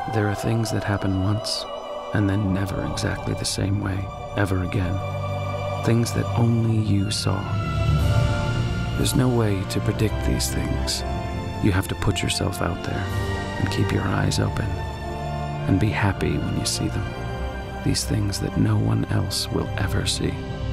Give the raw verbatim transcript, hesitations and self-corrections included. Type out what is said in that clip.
There are things that happen once, and then never exactly the same way, ever again. Things that only you saw. There's no way to predict these things. You have to put yourself out there and keep your eyes open and be happy when you see them. These things that no one else will ever see.